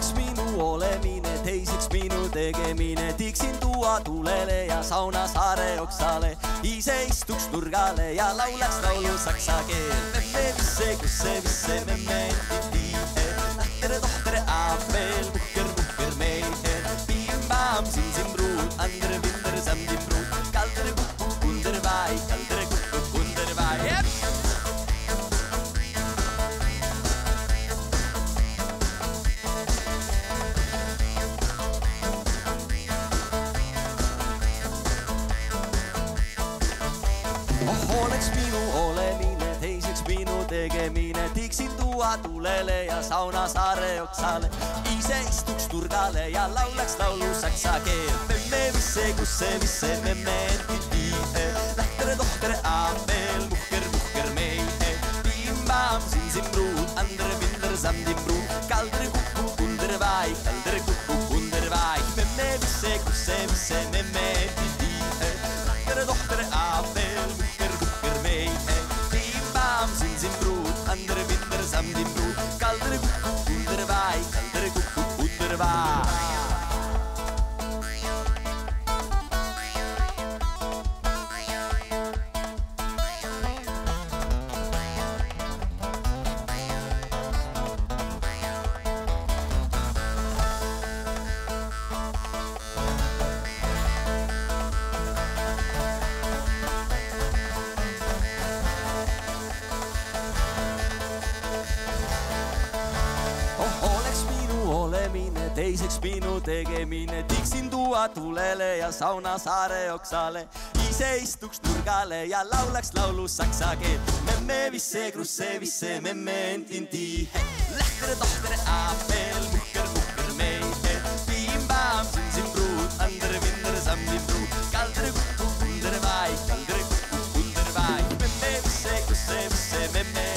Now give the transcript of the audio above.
oleks minu olemine, teiseks minu tegemine. Tiksin tuua tulele ja sauna saare oksale. Ise istuks nurgale ja laulaks laulu saksa keel. Memme visse, kusse visse, memme entitihe. Nähtere tohtere aapel, muhker meiher. Bim bam, sim ruud, andre vinder samdim ruud. Kaldere kukku kunder vai, kaldere kukku kunder vai. Oleks minu olemine, teiseks minu tegemine. Tiksin tuua tulele ja sauna saare oksale. Ise istuks nurgale ja laulaks laulu saksa keel. Memme visse, kusse visse, memme entitihe. Nähtere tohtere aapel, muhker meihe. Bim bam, sim ruud, andre vinder samdim ruud. Kaldere kukku kunder vai, kaldere kukku kunder vai. Memme visse, kusse visse, memme entitihe. Nähtere tohtere aapel, sim ruud, andre vinder samdim ruud. Kaldere kukku kunder vai, kaldere kukku kunder vai. Teiseks minu tegemine. Tiksin tuua tulele ja sauna saare oksale. Ise istuks nurgale ja laulaks laulu saksa keel. Memme visse, krusse visse, memme entitihe. Lähtere tohtere aapel, muhker meihe. Bim bam, sim ruud, andre vinder samdim ruud. Kaldere kukku kunder vai, kaldere kukku kunder vai. Memme visse, krusse visse, memme